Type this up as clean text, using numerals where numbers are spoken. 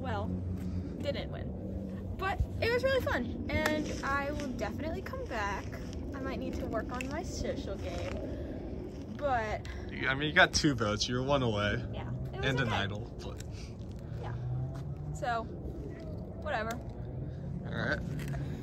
well, didn't win. But it was really fun, and I will definitely come back. I might need to work on my social game, but... I mean, you got 2 votes. You're 1 away. Yeah. It was And okay. an idol, but... Yeah. So, whatever. Alright.